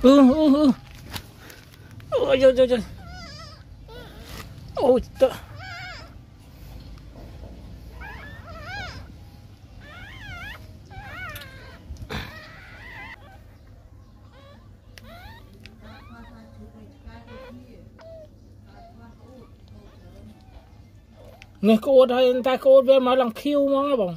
Ôi trời trời trời. Ôi trời. Nghe cô thôi, người ta cô về mà làm khiêu mà bông.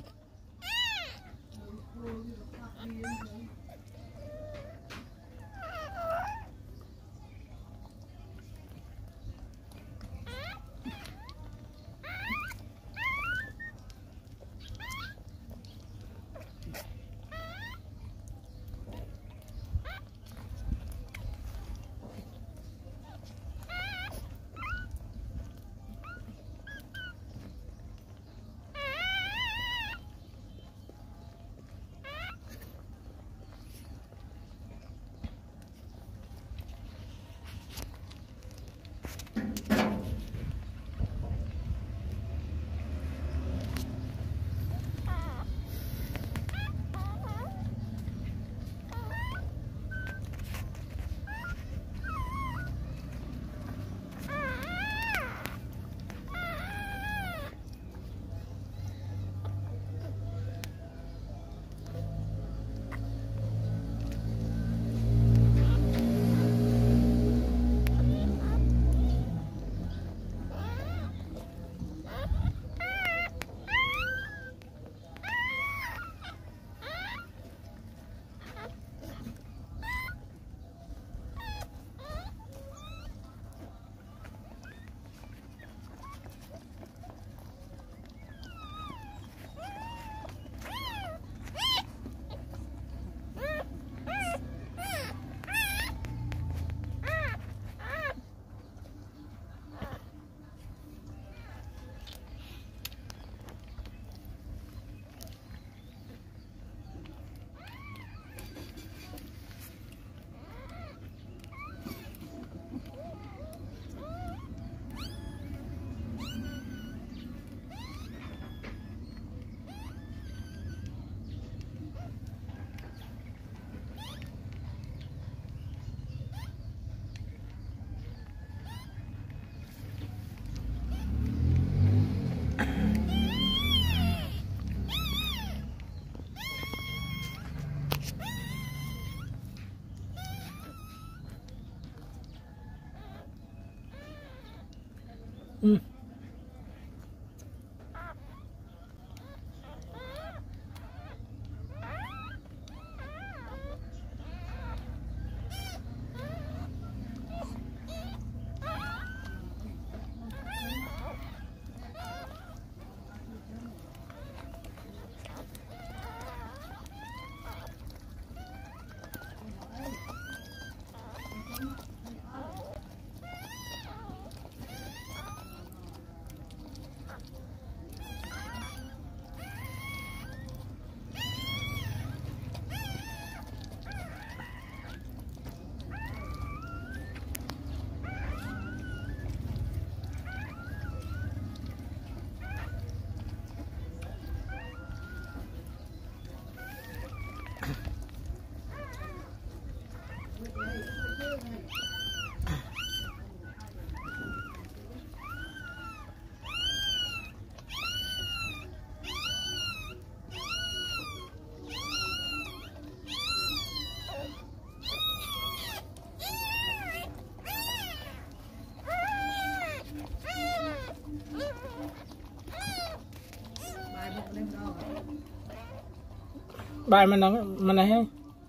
Bài mình này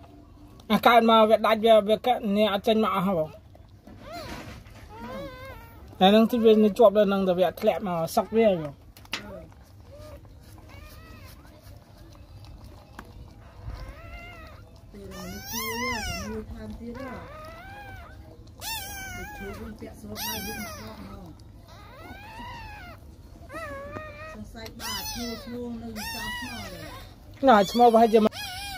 à cái mà việc đại việc cái nhà trên mạng hả bông này năng thì việc chụp lên năng việc lẹ mà sọc về rồi nào small bao giờ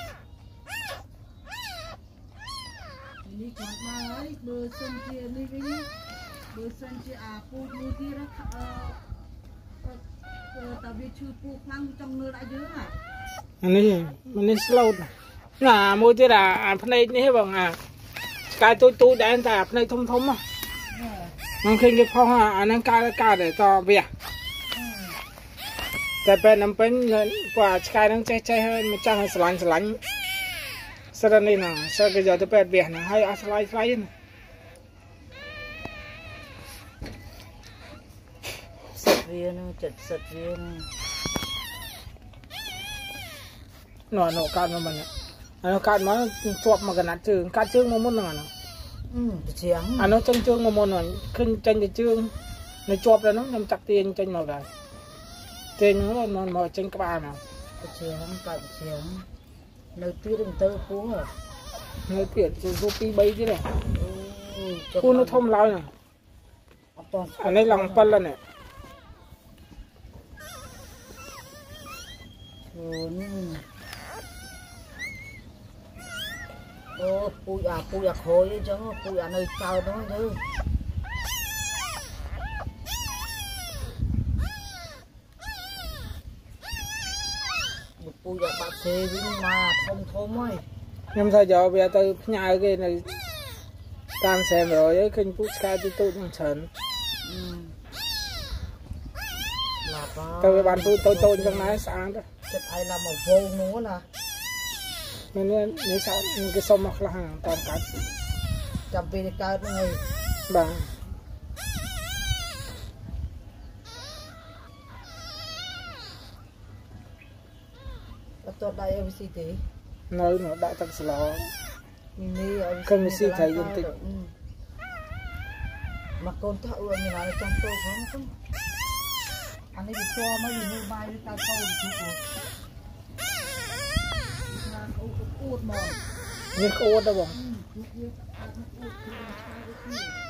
bơ sen chia này cái bơ sen chia à pu như thế đó tao biết chưa pu phăng trong nơi đã dữ à anh này mình slow là mua thế là phần này như thế bằng à cái tôi đen tạp này thông thông mà nó khi cái phong à nó ca để to việcแต่เป็นน้ำเป็นกว่าสกายต้องใช้ให้มันจ้างสลันสลันนี่นะสกายจะเป็นเบียร์นะให้สไลด์นะสัตว์เวียนจัดสัตว์เวียนหน่อการมันเนี่ยอันนั้นการมันชอบมากันนัดจึงการจึงมามุ่นหน่อยนะเสียงอันนั้นจึงมามุ่นหน่อยขึ้นจังจะจึงในชอบแล้วน้องนำจักเตียนจังมาได้เตียนมันมาจังกระบาลนะเสียงกัดเสียงในตีดึงเตอปูในเปลี่ยนสูปีใบที่ไหนปูนทมเราเนี่ยอันนี้หลังปั้นแล้วเนี่ยปูอยากโอยจังปูอยากในเจ้าđó chứปูอยากบาดเจ็บวิ่งมาทมấy nhưng thời giờ bây giờ tôi nhà cái này tan xem rồi ấy kinh phút sky tôi cũng sờn tôi bàn tôi trong này sáng đó cái ai làm một vô nữa là nên sao cái sông mặc là hàng toàn cả chăm về để cao nữa bằng tôi đây em xí thế nơi nó đại tắc sờ không xí thấy dân tịch mà con thợ như là trong tôi không anh ấy bị cho mấy người như bay với ta câu được nhưng có đâu không